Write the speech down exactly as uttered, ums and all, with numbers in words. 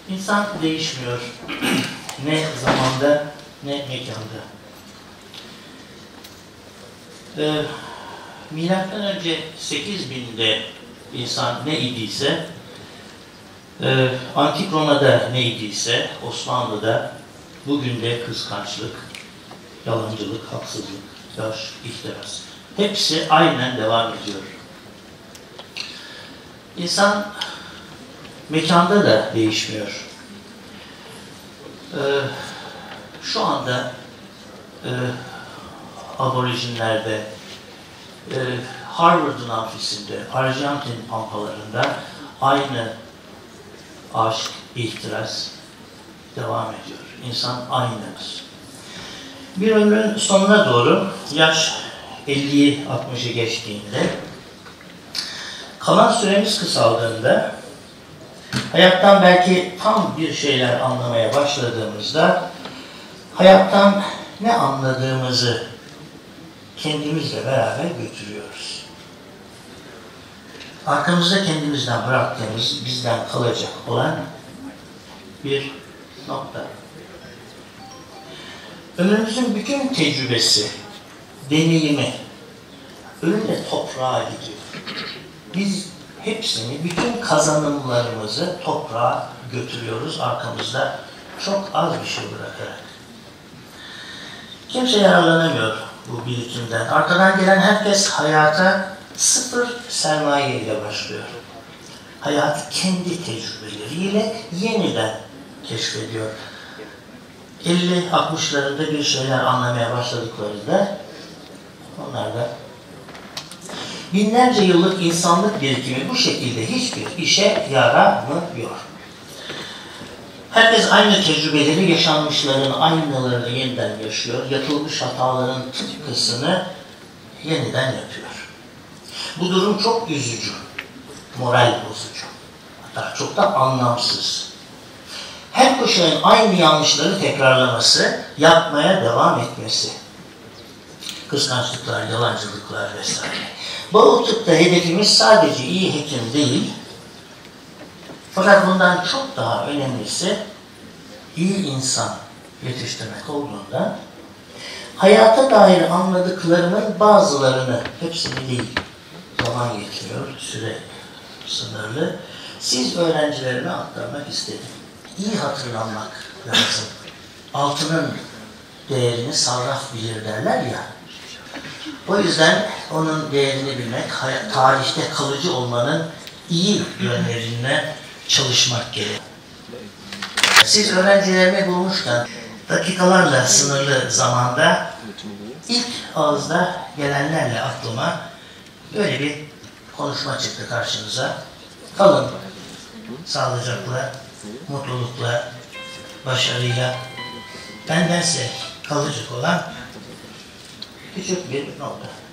İnsan değişmiyor. Ne zamanda ne mekanda. Ee, Milattan önce sekiz binde insan ne idiyse, e, Antik Roma'da ne idiyse, Osmanlı'da, bugün de kıskançlık, yalancılık, haksızlık, yaş, ihtiras. Hepsi aynen devam ediyor. İnsan mekanda da değişmiyor. Ee, şu anda e, aborijinlerde, e, Harvard'ın amfisinde, Arjantin pampalarında aynı aşk, ihtiras devam ediyor. İnsan aynımız. Bir ömrün sonuna doğru, yaş elliyi altmışı geçtiğinde, kalan süremiz kısaldığında, hayattan belki tam bir şeyler anlamaya başladığımızda, hayattan ne anladığımızı kendimizle beraber götürüyoruz. Arkamızda kendimizden bıraktığımız, bizden kalacak olan bir nokta. Ömrümüzün bütün tecrübesi, deneyimi, ölümle toprağa gidiyor. Biz hepsini, bütün kazanımlarımızı toprağa götürüyoruz arkamızda çok az bir şey bırakarak. Kimse yararlanamıyor bu birikimden. Arkadan gelen herkes hayata sıfır sermaye ile başlıyor. Hayat kendi tecrübeleriyle yeniden keşfediyor. elli altmışlarında bir şeyler anlamaya başladıklarında onlar da binlerce yıllık insanlık birikimi bu şekilde hiçbir işe yaramıyor. Herkes aynı tecrübeleri, yaşanmışların aynılarını yeniden yaşıyor. Yapılmış hataların tıpkısını yeniden yapıyor. Bu durum çok üzücü, moral bozucu. Hatta çok da anlamsız. Her kuşağın aynı yanlışları tekrarlaması, yapmaya devam etmesi. Kıskançlıklar, yalancılıklar vesaire. Bu tıpta hedefimiz sadece iyi hekim değil, fakat bundan çok daha önemlisi iyi insan yetiştirmek olduğunda hayata dair anladıklarımın bazılarını, hepsini değil, zaman yetmiyor, süre sınırlı, siz öğrencilerime aktarmak istedim. İyi hatırlanmak lazım. Altının değerini sarraf bilir derler ya. O yüzden onun değerini bilmek, tarihte kalıcı olmanın iyi yönlerine çalışmak gerek. Siz öğrencilerimi bulmuşken dakikalarla sınırlı zamanda ilk ağızda gelenlerle aklıma böyle bir konuşma çıktı karşınıza. Kalın, sağlıcakla, mutlulukla, başarıyla, bendense kalıcı olan küçük bir nokta.